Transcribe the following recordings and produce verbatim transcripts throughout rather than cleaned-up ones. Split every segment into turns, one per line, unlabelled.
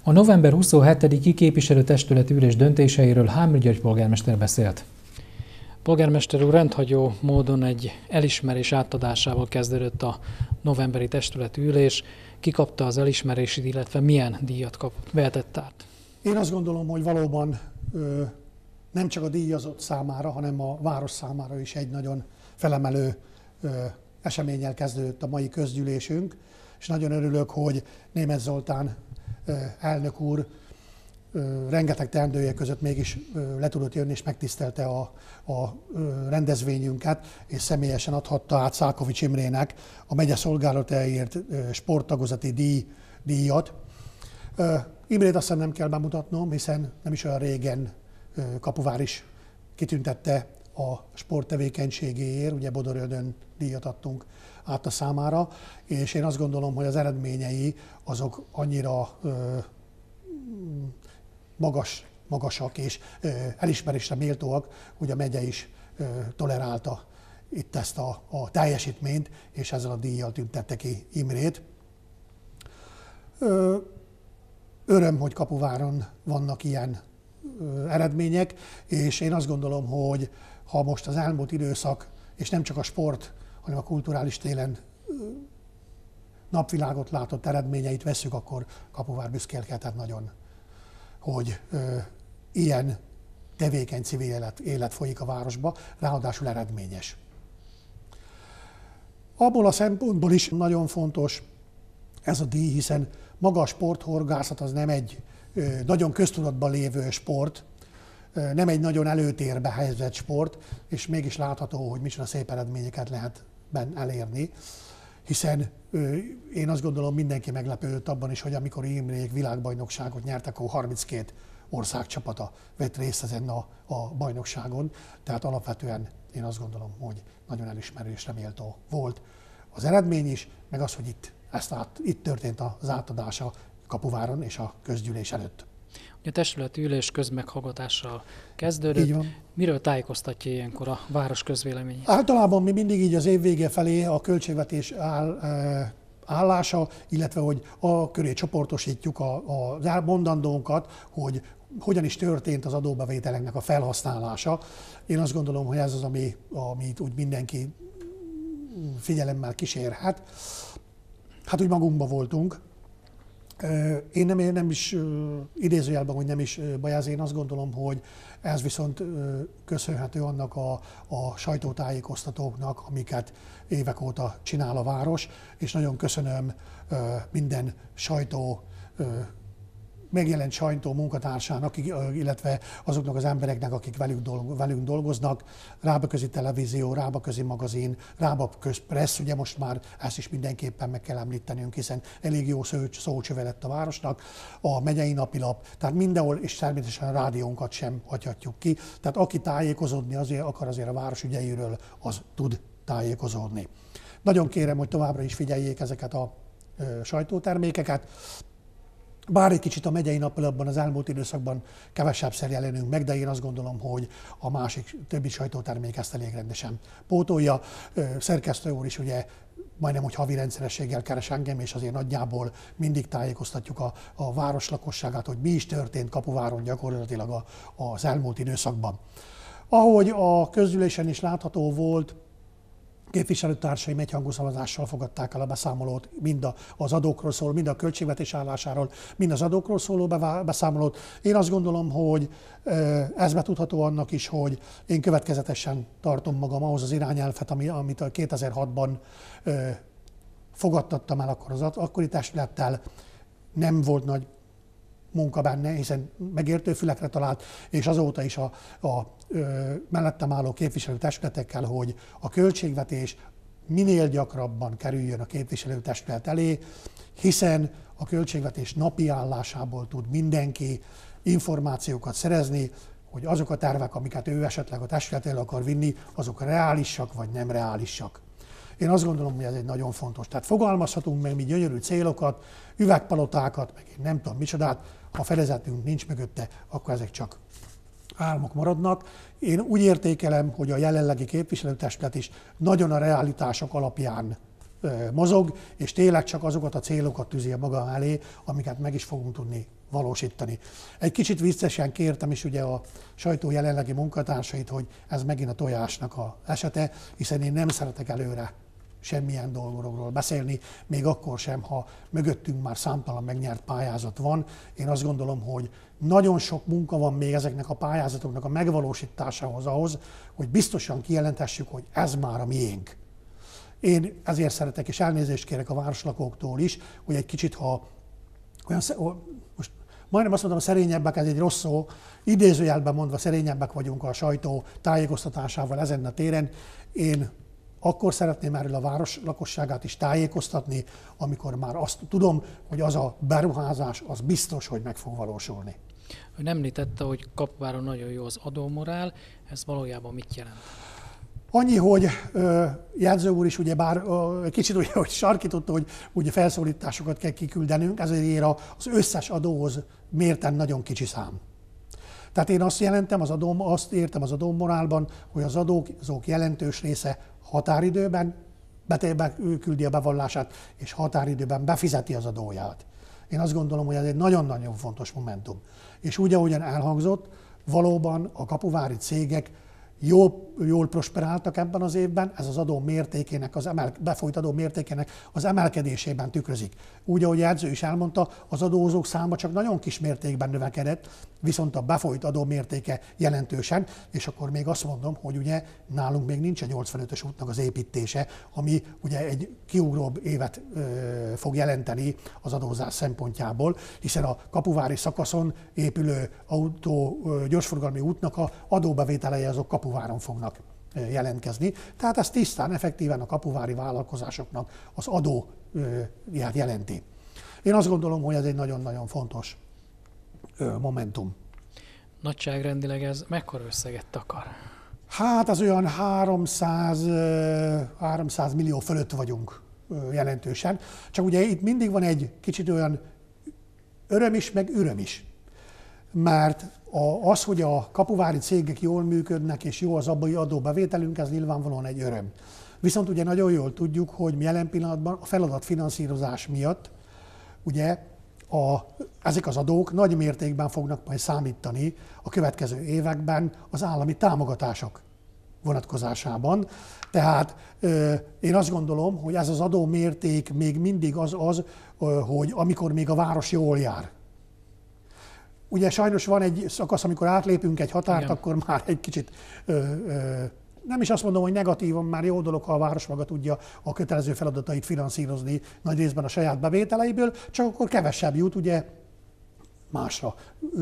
A november huszonhetediki képviselőtestületi ülés döntéseiről Hámry György polgármester beszélt. Polgármester úr, rendhagyó módon egy elismerés átadásával kezdődött a novemberi testületi ülés. Ki kapta az elismerését, illetve milyen díjat kapott, vehetett át?
Én azt gondolom, hogy valóban ö, nem csak a díjazott számára, hanem a város számára is egy nagyon felemelő ö, eseménnyel kezdődött a mai közgyűlésünk, és nagyon örülök, hogy Németh Zoltán ö, elnök úr ö, rengeteg teendője között mégis ö, le tudott jönni és megtisztelte a, a ö, rendezvényünket, és személyesen adhatta át Szálkovics Imrének a megye szolgálatáért ö, sporttagozati díj, díjat. Ö, Imrét azt hiszem nem kell bemutatnom, hiszen nem is olyan régen ö, Kapuvár is kitüntette a sporttevékenységéért, ugye Bodorödön díjat adtunk át a számára, és én azt gondolom, hogy az eredményei azok annyira ö, magas, magasak és ö, elismerésre méltóak, hogy a megye is ö, tolerálta itt ezt a, a teljesítményt, és ezzel a díjjal tüntette ki Imrét. Ö, öröm, hogy Kapuváron vannak ilyen ö, eredmények, és én azt gondolom, hogy ha most az elmúlt időszak, és nem csak a sport, hanem a kulturális téren napvilágot látott eredményeit vesszük, akkor Kapuvár büszkélkedhet nagyon, hogy ö, ilyen tevékeny civil élet, élet folyik a városba, ráadásul eredményes. Abból a szempontból is nagyon fontos ez a díj, hiszen maga a sporthorgászat az nem egy ö, nagyon köztudatban lévő sport, nem egy nagyon előtérbe helyezett sport, és mégis látható, hogy micsoda szép eredményeket lehet benne elérni, hiszen ö, én azt gondolom, mindenki meglepődött abban is, hogy amikor Imrék világbajnokságot nyertek, akkor harminckét országcsapata vett részt ezen a, a bajnokságon, tehát alapvetően én azt gondolom, hogy nagyon elismerésre méltó volt az eredmény is, meg az, hogy itt, ezt át, itt történt az átadása Kapuváron és a közgyűlés előtt.
A testületi ülés közmeghallgatással kezdődött. Miről tájékoztatja ilyenkor a város közvéleményét?
Általában mi mindig így az év vége felé a költségvetés áll, állása, illetve hogy a köré csoportosítjuk a, a mondandónkat, hogy hogyan is történt az adóbevételeknek a felhasználása. Én azt gondolom, hogy ez az, ami, amit úgy mindenki figyelemmel kísérhet. Hát úgy magunkban voltunk. Én nem, én nem is idézőjelben, hogy nem is baj, ez én azt gondolom, hogy ez viszont köszönhető annak a, a sajtótájékoztatóknak, amiket évek óta csinál a város, és nagyon köszönöm minden sajtó, megjelent sajtó munkatársának, illetve azoknak az embereknek, akik velünk, dolgo, velünk dolgoznak, Rábaközi Televízió, Rábaközi Magazin, Rábaköz Pressz, ugye most már ezt is mindenképpen meg kell említenünk, hiszen elég jó szócsöve lett a városnak, a megyei napilap, tehát mindenhol, és természetesen a rádiónkat sem hagyhatjuk ki, tehát aki tájékozódni azért akar azért a város ügyeiről, az tud tájékozódni. Nagyon kérem, hogy továbbra is figyeljék ezeket a ö, sajtótermékeket. Bár egy kicsit a megyei napilapban az elmúlt időszakban kevesebbszer jelenünk meg, de én azt gondolom, hogy a másik többi sajtótermék ezt elég rendesen pótolja. Szerkesztő úr is ugye majdnem, hogy havi rendszerességgel keres engem, és azért nagyjából mindig tájékoztatjuk a, a város lakosságát, hogy mi is történt Kapuváron gyakorlatilag a, az elmúlt időszakban. Ahogy a közgyűlésen is látható volt, képviselőtársaim egyhangú szavazással fogadták el a beszámolót, mind az adókról szóló, mind a költségvetés állásáról, mind az adókról szóló beszámolót. Én azt gondolom, hogy ez betudható annak is, hogy én következetesen tartom magam ahhoz az irányelvet, amit a kétezer-hatban fogadtattam el akkor az akkori testülettel. Nem volt nagy munka benne, hiszen megértő fülekre talált, és azóta is a, a ö, mellettem álló képviselőtestületekkel, hogy a költségvetés minél gyakrabban kerüljön a képviselőtestület elé, hiszen a költségvetés napi állásából tud mindenki információkat szerezni, hogy azok a tervek, amiket ő esetleg a testület el akar vinni, azok reálisak vagy nem reálisak. Én azt gondolom, hogy ez egy nagyon fontos. Tehát fogalmazhatunk meg mi gyönyörű célokat, üvegpalotákat, meg én nem tudom micsodát, ha fedezetünk nincs mögötte, akkor ezek csak álmok maradnak. Én úgy értékelem, hogy a jelenlegi képviselőtestület is nagyon a realitások alapján mozog, és tényleg csak azokat a célokat tűzi maga elé, amiket meg is fogunk tudni valósítani. Egy kicsit viccesen kértem is ugye a sajtó jelenlegi munkatársait, hogy ez megint a tojásnak az esete, hiszen én nem szeretek előre semmilyen dolgokról beszélni, még akkor sem, ha mögöttünk már számtalan megnyert pályázat van. Én azt gondolom, hogy nagyon sok munka van még ezeknek a pályázatoknak a megvalósításához ahhoz, hogy biztosan kijelentessük, hogy ez már a miénk. Én ezért szeretek, és elnézést kérek a városlakóktól is, hogy egy kicsit, ha olyan, most majdnem azt mondom, szerényebbek, ez egy rossz szó, idézőjelben mondva szerényebbek vagyunk a sajtó tájékoztatásával ezen a téren. Én akkor szeretném erről a város lakosságát is tájékoztatni, amikor már azt tudom, hogy az a beruházás, az biztos, hogy meg fog valósulni.
Ön említette, hogy Kapuváron nagyon jó az adómorál, ez valójában mit jelent?
Annyi, hogy ö, jegyző úr is ugye bár ö, kicsit ugye, hogy sarkította, hogy ugye felszólításokat kell kiküldenünk, ezért az összes adóhoz mérten nagyon kicsi szám. Tehát én azt jelentem, az adóm, azt értem az adómorálban, hogy az adók azok jelentős része határidőben beküldi a bevallását, és határidőben befizeti az adóját. Én azt gondolom, hogy ez egy nagyon-nagyon fontos momentum. És úgy, ahogyan elhangzott, valóban a kapuvári cégek jól, jól prosperáltak ebben az évben, ez az adó mértékének, az emel, befolyt adó mértékének az emelkedésében tükrözik. Úgy, ahogy Edző is elmondta, az adózók száma csak nagyon kis mértékben növekedett, viszont a befolyt adó mértéke jelentősen, és akkor még azt mondom, hogy ugye nálunk még nincs a nyolcvanötös útnak az építése, ami ugye egy kiugróbb évet ö, fog jelenteni az adózás szempontjából, hiszen a kapuvári szakaszon épülő autó ö, gyorsforgalmi útnak a adóbevételei azok Kapuváron fognak jelentkezni. Tehát ez tisztán, effektíven a kapuvári vállalkozásoknak az adóját jelenti. Én azt gondolom, hogy ez egy nagyon-nagyon fontos momentum.
Nagyságrendileg ez mekkora összeget takar?
Hát az olyan háromszáz, háromszáz millió fölött vagyunk jelentősen. Csak ugye itt mindig van egy kicsit olyan öröm is, meg üröm is. Mert az, hogy a kapuvári cégek jól működnek, és jó az abbai adóbevételünk, ez nyilvánvalóan egy öröm. Viszont ugye nagyon jól tudjuk, hogy jelen pillanatban a feladatfinanszírozás miatt ugye a, ezek az adók nagy mértékben fognak majd számítani a következő években az állami támogatások vonatkozásában. Tehát ö, én azt gondolom, hogy ez az adó mérték még mindig az az, ö, hogy amikor még a város jól jár. Ugye sajnos van egy szakasz, amikor átlépünk egy határt, igen, akkor már egy kicsit, ö, ö, nem is azt mondom, hogy negatívan, már jó dolog, ha a város maga tudja a kötelező feladatait finanszírozni nagy részben a saját bevételeiből, csak akkor kevesebb jut ugye másra,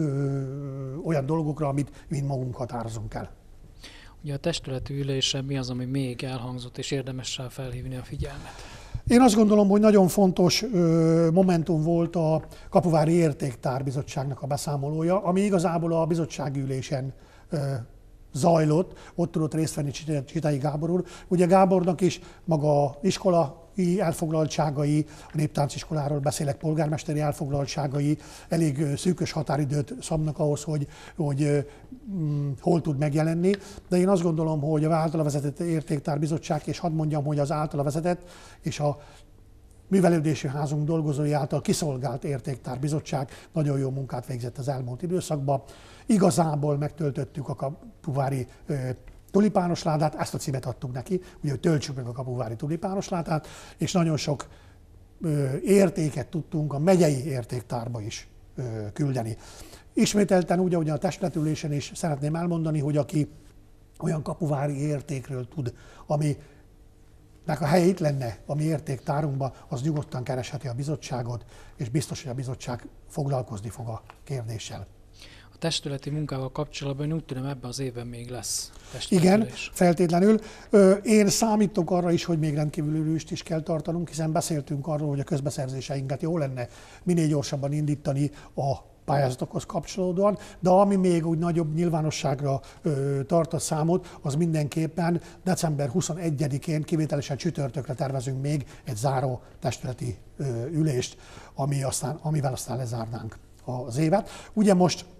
ö, olyan dolgokra, amit mind magunk határozunk el.
Ugye a testületi ülésen mi az, ami még elhangzott, és érdemes rá felhívni a figyelmet?
Én azt gondolom, hogy nagyon fontos ö, momentum volt a Kapuvári Értéktárbizottságnak a beszámolója, ami igazából a bizottsági ülésen ö, zajlott, ott tudott részt venni Csitai Gábor úr. Ugye Gábornak is maga iskolai elfoglaltságai, a néptánciskoláról beszélek, polgármesteri elfoglaltságai elég szűkös határidőt szabnak ahhoz, hogy, hogy hm, hol tud megjelenni. De én azt gondolom, hogy a általa vezetett Értéktárbizottság, és hadd mondjam, hogy az általa vezetett, és a Művelődési Házunk dolgozói által kiszolgált Értéktárbizottság nagyon jó munkát végzett az elmúlt időszakban. Igazából megtöltöttük a kapuvári ö, tulipános ládát, ezt a címet adtuk neki, ugye, hogy töltsük meg a kapuvári tulipános ládát, és nagyon sok ö, értéket tudtunk a megyei értéktárba is ö, küldeni. Ismételten úgy, ahogy a testületülésen is szeretném elmondani, hogy aki olyan kapuvári értékről tud, ami nek a helye itt lenne a mi értéktárunkban, az nyugodtan keresheti a bizottságot, és biztos, hogy a bizottság foglalkozni fog a kérdéssel.
A testületi munkával kapcsolatban úgy tudom, ebben az évben még lesz
Igen, feltétlenül. Én számítok arra is, hogy még rendkívüli ülést is kell tartanunk, hiszen beszéltünk arról, hogy a közbeszerzéseinket jó lenne minél gyorsabban indítani a pályázatokhoz kapcsolódóan, de ami még úgy nagyobb nyilvánosságra ö, tart a számot, az mindenképpen december huszonegyedikén kivételesen csütörtökre tervezünk még egy záró testületi ö, ülést, ami aztán, amivel aztán lezárnánk az évet. Ugye most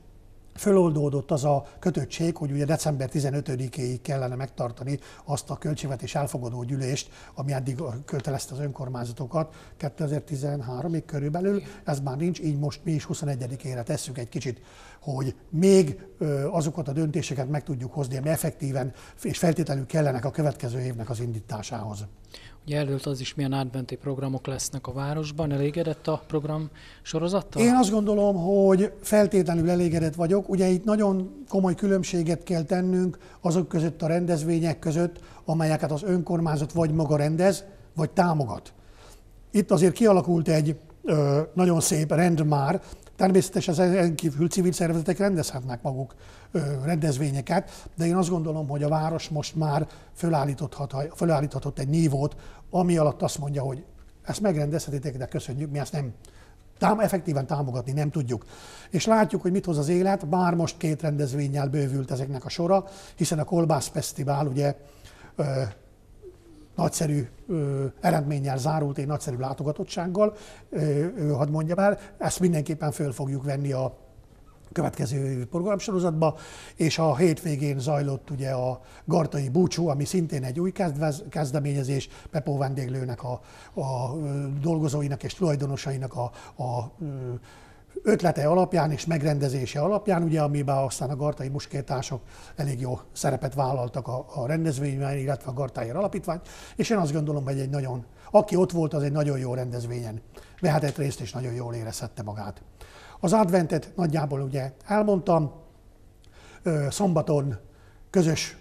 föloldódott az a kötöttség, hogy ugye december tizenötödikéig kellene megtartani azt a költségvetés elfogadó gyűlést, ami eddig kötelezte az önkormányzatokat kétezer-tizenháromig körülbelül. Ez már nincs, így most mi is huszonegyedikére tesszük egy kicsit, hogy még azokat a döntéseket meg tudjuk hozni, ami effektíven és feltétlenül kellenek a következő évnek az indításához.
Ugye előtt az is, milyen adventi programok lesznek a városban. Elégedett a program sorozattal?
Én azt gondolom, hogy feltétlenül elégedett vagyok. Ugye itt nagyon komoly különbséget kell tennünk azok között a rendezvények között, amelyeket az önkormányzat vagy maga rendez, vagy támogat. Itt azért kialakult egy ö, nagyon szép rend már. Természetesen ezen kívül civil szervezetek rendezhetnek maguk ö, rendezvényeket, de én azt gondolom, hogy a város most már fölállíthatott, fölállíthatott egy nívót, ami alatt azt mondja, hogy ezt megrendezhetitek, de köszönjük, mi ezt nem tám, effektíven támogatni nem tudjuk. És látjuk, hogy mit hoz az élet, bár most két rendezvénnyel bővült ezeknek a sora, hiszen a Kolbász Fesztivál ugye ö, nagyszerű ö, eredménnyel zárult, egy nagyszerű látogatottsággal, ö, ö, hadd mondjam el, ezt mindenképpen föl fogjuk venni a következő programsorozatba, és a hétvégén zajlott ugye a Gartai Búcsú, ami szintén egy új kezdeményezés, Pepó vendéglőnek, a, a dolgozóinak és tulajdonosainak a, a ötlete alapján és megrendezése alapján, ugye, amiben aztán a gartai muskértársok elég jó szerepet vállaltak a, a rendezvényben, illetve a Gartályér Alapítvány, és én azt gondolom, hogy egy nagyon, aki ott volt, az egy nagyon jó rendezvényen vehetett részt, és nagyon jól érezhette magát. Az adventet nagyjából ugye elmondtam, szombaton közös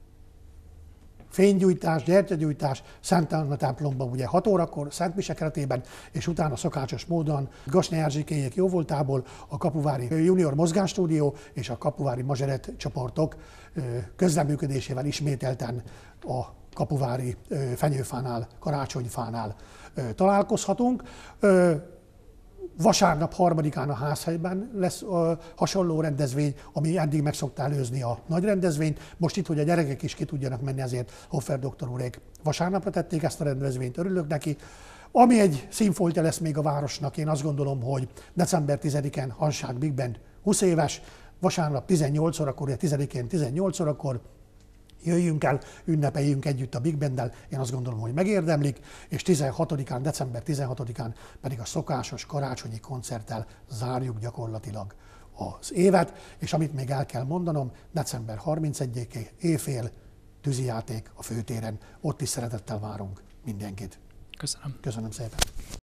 fénygyújtás, gyertyagyújtás, Szent Anna templomban ugye hat órakor, Szent Mise keretében, és utána szokásos módon Gasné Erzsikéjék jóvoltából a Kapuvári Junior Mozgásstúdió és a Kapuvári Mazseret csoportok közreműködésével ismételten a Kapuvári fenyőfánál, karácsonyfánál találkozhatunk. Vasárnap harmadikán a Házhelyben lesz uh, hasonló rendezvény, ami eddig meg szokta előzni a nagy rendezvényt. Most itt, hogy a gyerekek is ki tudjanak menni, ezért Hoffer doktor úrék vasárnapra tették ezt a rendezvényt, örülök neki. Ami egy színfoltja lesz még a városnak, én azt gondolom, hogy december tizedikén Hanság Big Band húsz éves, vasárnap tizennyolc órakor, ugye tizedikén tizennyolc órakor, jöjjünk el, ünnepeljünk együtt a Big Banddel, én azt gondolom, hogy megérdemlik, és tizenhatodikán, december tizenhatodikán pedig a szokásos karácsonyi koncerttel zárjuk gyakorlatilag az évet, és amit még el kell mondanom, december harmincegyedikén éjfél tűzijáték a főtéren, ott is szeretettel várunk mindenkit.
Köszönöm.
Köszönöm szépen.